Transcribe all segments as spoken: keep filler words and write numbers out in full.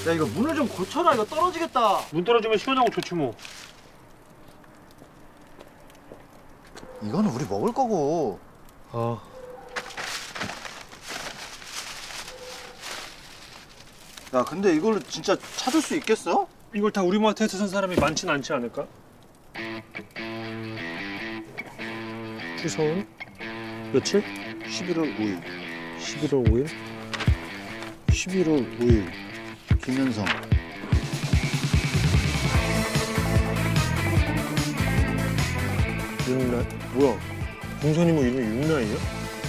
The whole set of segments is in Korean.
야 이거 문을 좀 고쳐라. 이거 떨어지겠다. 문 떨어지면 시원하고 좋지 뭐. 이거는 우리 먹을 거고. 아. 야 근데 이걸로 진짜 찾을 수 있겠어? 이걸 다 우리 마트에서 산 사람이 많진 않지 않을까? 추서운 며칠? 십일월 오일. 십일월 오일? 십일월 오일. 김현성. 윤날? 뭐야? 공선이 뭐 이름이 윤날이야?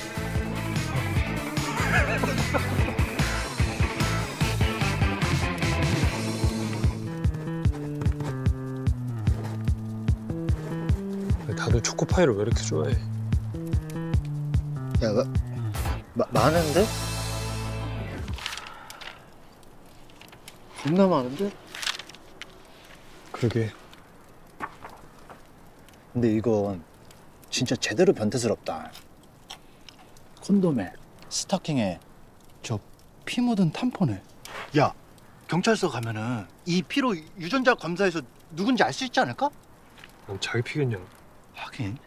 다들 초코파이를 왜 이렇게 좋아해? 야, 마, 마, 많은데? 겁나 많은데? 그러게. 근데 이건 진짜 제대로 변태스럽다. 콘돔에, 스타킹에, 저 피 묻은 탐폰에. 야, 경찰서 가면은 이 피로 유전자 검사해서 누군지 알 수 있지 않을까? 넌 자기 피겠냐? 하긴.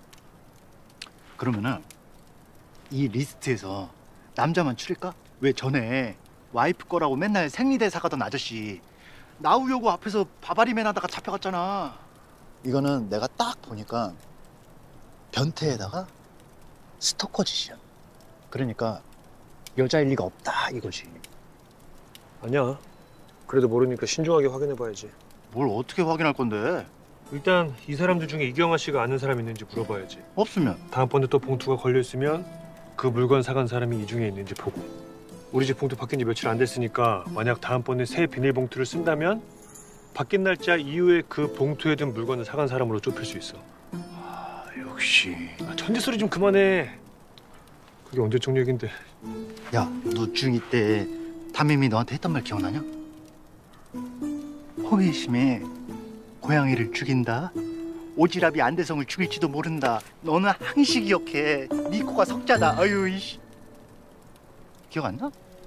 그러면은 이 리스트에서 남자만 추릴까? 왜 전에 와이프 거라고 맨날 생리대 사가던 아저씨 나오려고 앞에서 바바리맨 하다가 잡혀갔잖아. 이거는 내가 딱 보니까 변태에다가 스토커 짓이야. 그러니까 여자일 리가 없다 이거지. 아니야. 그래도 모르니까 신중하게 확인해봐야지. 뭘 어떻게 확인할 건데? 일단 이 사람들 중에 이경아 씨가 아는 사람 있는지 물어봐야지. 없으면? 다음번에 또 봉투가 걸려있으면 그 물건 사간 사람이 이 중에 있는지 보고. 우리 집 봉투 바뀐 지 며칠 안 됐으니까 만약 다음번에 새 비닐봉투를 쓴다면 바뀐 날짜 이후에 그 봉투에 든 물건을 사간 사람으로 좁힐 수 있어. 아, 역시. 아, 천재 소리 좀 그만해. 그게 언제적 얘긴데. 야, 너 중이 때 담임이 너한테 했던 말 기억나냐? 호기심에 고양이를 죽인다. 오지랖이 안대성을 죽일지도 모른다. 너는 항시 기억해. 네 코가 석자다. 아유 이씨. 기억 안 나?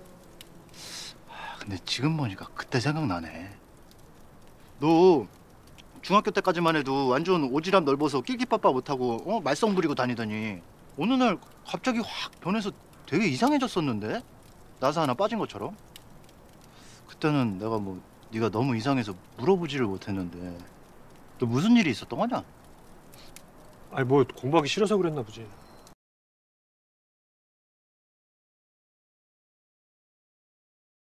아, 근데 지금 보니까 그때 생각나네. 너 중학교 때까지만 해도 완전 오지랖 넓어서 낄끼빠빠 못하고 어? 말썽 부리고 다니더니 어느 날 갑자기 확 변해서 되게 이상해졌었는데? 나사 하나 빠진 것처럼? 그때는 내가 뭐 네가 너무 이상해서 물어보지를 못했는데 너 무슨 일이 있었던 거냐? 아니 뭐 공부하기 싫어서 그랬나 보지.